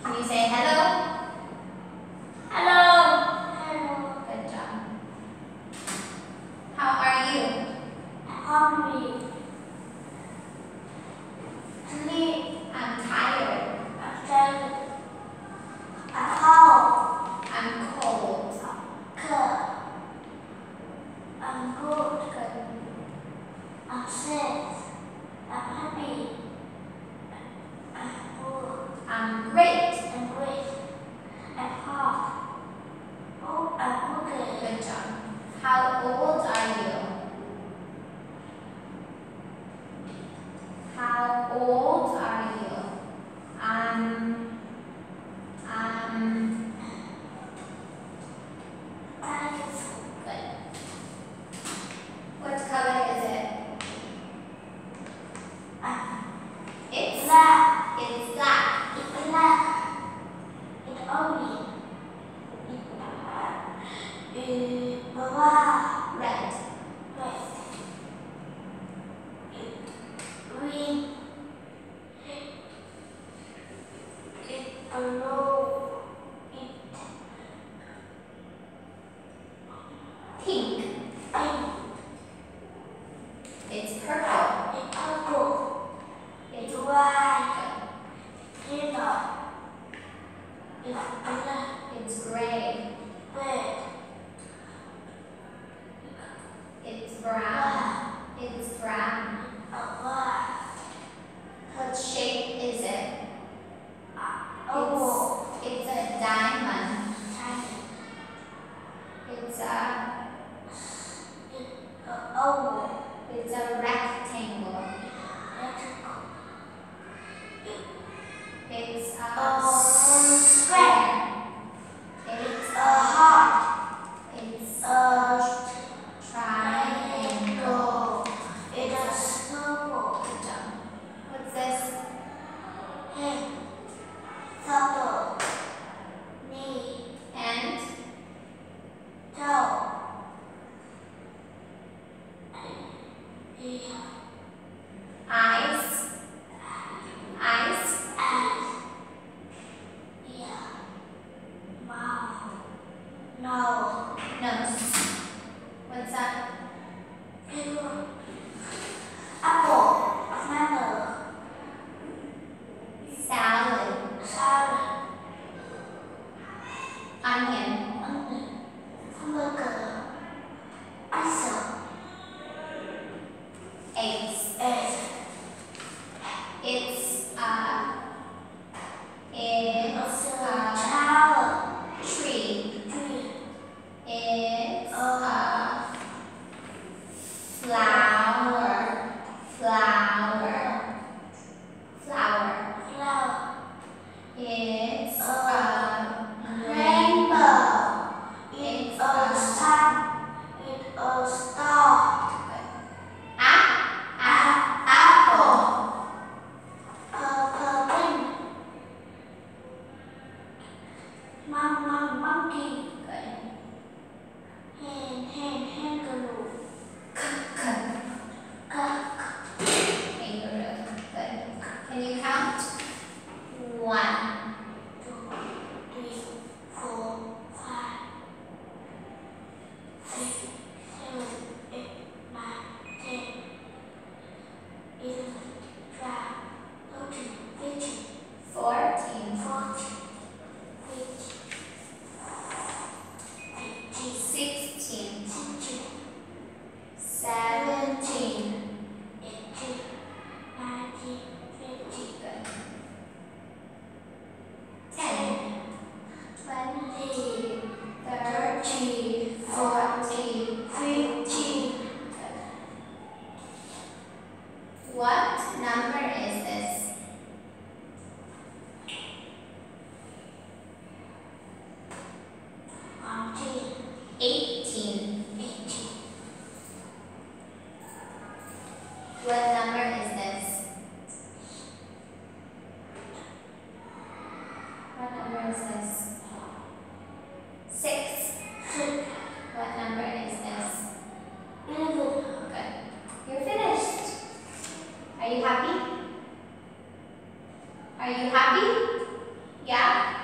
Can you say hello? Hello. Hello. Good job. How are you? Hungry. Sleep. I'm tired. I'm tired. I'm cold. I'm cold. Cold. I'm good. Good. I'm sad. I'm happy. I'm good. I'm great. I'm great. I'm hot. Oh, I'm okay. Good job. How old are you? How old are you? Good. What color is it? It's Black. It's black. It's black. It's orange. It's brown. Red. Red. Green. It's blue. It's Pink. pink. It's purple. It's purple. It's It's white. It's yellow. It's black. It's gray. Red. It's brown. It's brown. White. What shape is it? Oval. It's a diamond. It's Oval. It's a rectangle. It's a square. It's A heart. It's A triangle. It's a circle. Good job. What's this? Head. Circle. Knee. And Toe. Ear. eyes. Eyes. Eyes. Ear. Mouth. Nose. Nose. What's that? Apple. Banana. Salad. Salad. Onion. Onion. Hamburger. Pizza. Eggs. Egg. It's a Shower. tree. Tree. It's a flower. Flower. Flower. It's A rainbow. rainbow. It's a sun. It's a star. Apple. Purple. Monkey. Good. Kangaroo. Kangaroo. Good. Can you count? 1, 2, 3, 4, 5, 6, 7, 8, 9, 10, 11, 12, 13, 14, 14, 15, 16, 16, 17. 18, 19, 20, Good. 10, 20, 30, 40, 50. What number is this? Auntie, 18. 18. What number is this? What number is this? 6. 6. What number is this? 11. Good. You're finished. Are you happy? Are you happy? Yeah?